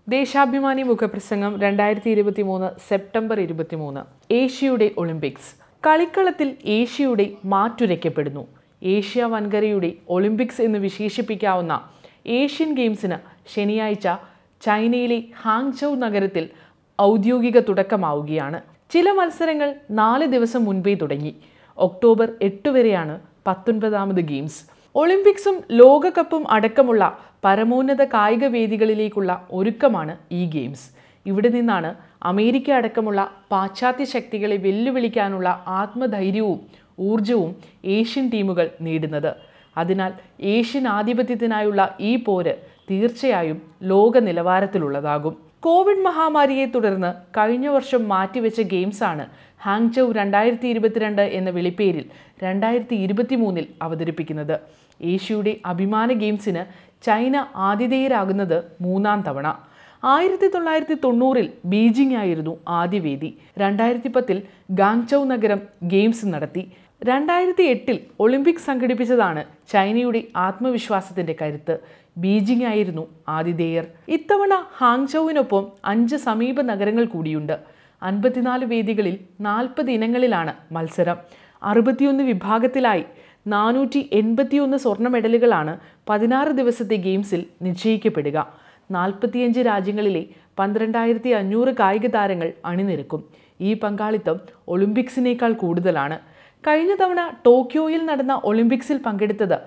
ദേശാഭിമാനി മുഖപ്രസംഗം 2023 September 23. ഏഷ്യയുടെ Olympics. കളിക്കളത്തിൽ ഏഷ്യയുടെ മാറ്റുരയ്ക്കപ്പെടുന്നു. Asia വൻകരയുടെ Olympics എന്ന് വിശേഷിപ്പിക്കാവുന്ന ഏഷ്യൻ ഗെയിംസിന് ശനിയാഴ്ച ചൈനയിലെ ഹാങ്ചൗ നഗരത്തിൽ ഔദ്യോഗിക തുടക്കമാവുകയാണ്. ചില മത്സരങ്ങൾ 4 ദിവസം മുൻപേ തുടങ്ങി. ഒക്ടോബർ 8 വരെയാണ് 19ാമത് ഗെയിംസ്. ഒളിമ്പിക്സും ലോകകപ്പും അടക്കമുള്ള പരമോന്നത കായിക വേദികളിലേക്കുള്ള ഒരുക്കമാണ് ഈ ഗെയിംസ്. ഇവിടെ നിന്നാണ് അമേരിക്ക അടക്കമുള്ള പാശ്ചാത്യ ശക്തികളെ വെല്ലുവിളിക്കാനുള്ള ആത്മധൈര്യവും ഊർജവും ഏഷ്യൻ ടീമുകൾ നേടുന്നത്. അതിനാൽ ഏഷ്യൻ ആധിപത്യത്തിനായുള്ള ഈ പോര് തീർച്ചയായും ലോക നിലവാരത്തിലുള്ളതാകും. കോവിഡ് മഹാമാരിയെ തുടർന്ന് കഴിഞ്ഞ വർഷം മാറ്റിവെച്ച ഗെയിംസാണ് ഹാങ്ചൗ 2022 എന്ന വിളിപ്പേരിൽ 2023 അവതരിപ്പിക്കുന്നത്. ഏഷ്യയുടെ അഭിമാന ഗെയിംസിന് ചൈന ആതിഥേയരാകുന്നത് 3ാം തവണ. 1990 ബീജിംഗ് ആയിരുന്നു ആദ്യ വേദി. 2010 ഗാങ്ചൗ നഗരം ഗെയിംസ് നടത്തി. 2008 ഒളിമ്പിക്സ് സംഘടിപ്പിച്ചതാണ് ചൈനയുടെ ആത്മവിശ്വാസത്തിന്റെ കരുത്ത്. ബീജിംഗ് ആയിരുന്നു ആതിഥേയർ. ഇത്തവണ ഹാങ്ചൗവിനൊപ്പം 5 സമീപ നഗരങ്ങൾ കൂടിയുണ്ട്. 54 വേദികളിൽ 40 ഇനങ്ങളിലാണ് മത്സരം. 61 വിഭാഗത്തിലായി 481 സ്വർണ്ണ മെഡലുകളാണ് 16 ദിവസത്തെ ഗെയിംസിൽ നിശ്ചയിക്കപ്പെടുക. 45 രാജ്യങ്ങളിലെ 12,500 കായിക താരങ്ങൾ അണിനിരക്കും. ഈ പങ്കാളിത്തം ഒളിമ്പിക്സിനേക്കാൾ കൂടുതലാണ്. കഴിഞ്ഞ തവണ ടോക്കിയോയിൽ നടന്ന ഒളിമ്പിക്സിൽ പങ്കെടുത്തത്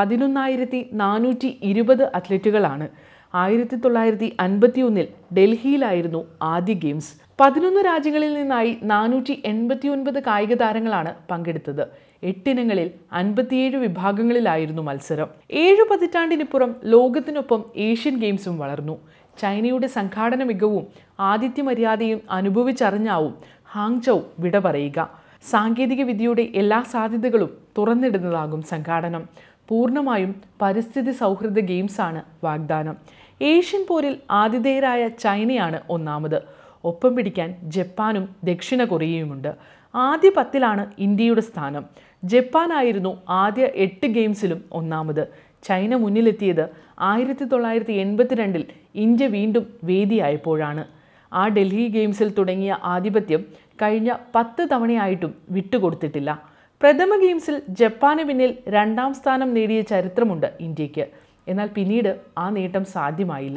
11,420 അത്ലറ്റുകളാണ്. 1951 ഡൽഹിയിലായിരുന്നു ആദ്യ ഗെയിംസ്. 11 രാജ്യങ്ങളിൽ നിന്നായി 489 കായിക താരങ്ങളാണ് പങ്കെടുത്തത്. 8 ഇനങ്ങളിൽ 57 വിഭാഗങ്ങളിലായിരുന്നു മത്സരം. 7 പതിറ്റാണ്ടിനിപ്പുറം ലോകത്തിനൊപ്പം ഏഷ്യൻ ഗെയിംസും വളർന്നു. ചൈനയുടെ സംഘാടന മികവും ആതിഥ്യ മര്യാദയും അനുഭവിച്ചറിഞ്ഞാവും ഹാങ്ചൗ വിട പറയുക. സാങ്കേതിക വിദ്യയുടെ എല്ലാ സാധ്യതകളും തുറന്നിടുന്നതാകും സംഘാടനം. പൂർണ്ണമായും പരിസ്ഥിതി സൗഹൃദ ഗെയിംസാണ് വാഗ്ദാനം. ഏഷ്യൻ പോരിൽ ആതിഥേയരായ ചൈനയാണ് ഒന്നാമത്. ഒപ്പം പിടിക്കാൻ ജപ്പാനും ദക്ഷിണ കൊറിയയുമുണ്ട്. ആദ്യ 10ലാണ് ഇന്ത്യയുടെ സ്ഥാനം. ജപ്പാനായിരുന്നു ആദ്യ 8 ഗെയിംസിലും ഒന്നാമത്. ചൈന മുന്നിലെത്തിയത് 1982 ഇന്ത്യ വീണ്ടും വേദിയായപ്പോഴാണ്. ആ ഡൽഹി ഗെയിംസിൽ തുടങ്ങിയ ആധിപത്യം കഴിഞ്ഞ 10 തവണയായിട്ടും വിട്ടുകൊടുത്തിട്ടില്ല. പ്രഥമ ഗെയിംസിൽ ജപ്പാന് പിന്നിൽ 2ാം സ്ഥാനം നേടിയ ചരിത്രമുണ്ട് ഇന്ത്യക്ക്. എന്നാൽ പിന്നീട് ആ നേട്ടം സാധ്യമായില്ല.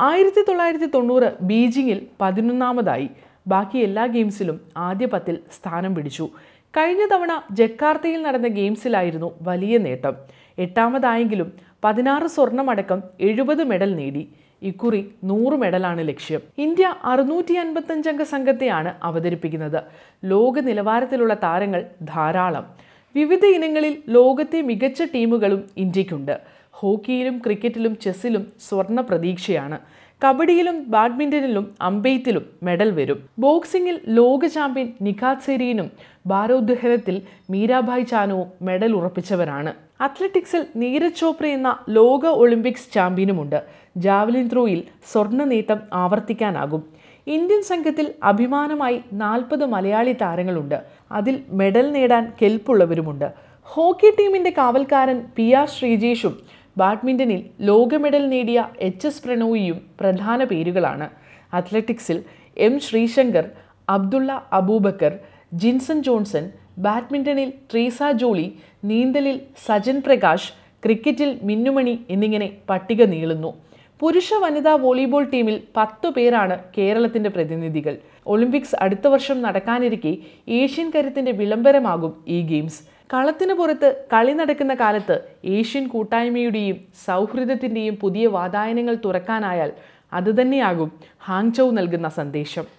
1990 ബീജിംഗിൽ 11ാമതായി. ബാക്കി എല്ലാ ഗെയിംസിലും ആദ്യ 10ൽ സ്ഥാനം പിടിച്ചു. കഴിഞ്ഞ തവണ ജക്കാർത്തയിൽ നടന്ന ഗെയിംസിലായിരുന്നു വലിയ നേട്ടം. 8ാമതായെങ്കിലും 16 സ്വർണ്ണമടക്കം 70 മെഡൽ നേടി. ഇക്കുറി 100 മെഡലാണ് ലക്ഷ്യം. ഇന്ത്യ 655 അംഗ സംഘത്തെയാണ് അവതരിപ്പിക്കുന്നത്. ലോക നിലവാരത്തിലുള്ള താരങ്ങൾ ധാരാളം. വിവിധ ഇനങ്ങളിൽ ലോകത്തെ മികച്ച ടീമുകളും ഇന്ത്യക്കുണ്ട്. ഹോക്കിയിലും ക്രിക്കറ്റിലും ചെസ്സിലും സ്വർണ്ണ പ്രതീക്ഷയാണ്. കബഡിയിലും ബാഡ്മിൻ്റണിലും അമ്പെയ്ത്തിലും മെഡൽ വരും. ബോക്സിംഗിൽ ലോക ചാമ്പ്യൻ നിഖാത് സെരീനും ഭാരോദ്വഹനത്തിൽ മീരാഭായ് ചാനുവും മെഡൽ ഉറപ്പിച്ചവരാണ്. അത്ലറ്റിക്സിൽ നീരജ് ചോപ്ര എന്ന ലോക ഒളിമ്പിക്സ് ചാമ്പ്യനുമുണ്ട്. ജാവലിൻ ത്രോയിൽ സ്വർണ്ണ നേട്ടം ആവർത്തിക്കാനാകും. ഇന്ത്യൻ സംഘത്തിൽ അഭിമാനമായി 40 മലയാളി താരങ്ങളുണ്ട്. അതിൽ മെഡൽ നേടാൻ കെൽപ്പുള്ളവരുമുണ്ട്. ഹോക്കി ടീമിൻ്റെ കാവൽക്കാരൻ PR ശ്രീജേഷും ബാഡ്മിൻ്റണിൽ ലോക മെഡൽ നേടിയ HS പ്രണോയിയും പ്രധാന പേരുകളാണ്. അത്ലറ്റിക്സിൽ M ശ്രീശങ്കർ, അബ്ദുള്ള അബൂബക്കർ, ജിൻസൺ ജോൺസൺ, ബാഡ്മിൻ്റണിൽ ട്രീസ ജോളി, നീന്തലിൽ സജൻ പ്രകാശ്, ക്രിക്കറ്റിൽ മിന്നുമണി എന്നിങ്ങനെ പട്ടിക നീളുന്നു. പുരുഷ വനിതാ വോളിബോൾ ടീമിൽ 10 പേരാണ് കേരളത്തിൻ്റെ പ്രതിനിധികൾ. ഒളിമ്പിക്സ് അടുത്ത വർഷം നടക്കാനിരിക്കെ ഏഷ്യൻ കരുത്തിൻ്റെ വിളംബരമാകും ഈ ഗെയിംസ്. കളത്തിന് പുറത്ത് കളി നടക്കുന്ന കാലത്ത് ഏഷ്യൻ കൂട്ടായ്മയുടെയും സൗഹൃദത്തിൻ്റെയും പുതിയ വാതായനങ്ങൾ തുറക്കാനായാൽ അതുതന്നെയാകും ഹാങ്ചൗ നൽകുന്ന സന്ദേശം.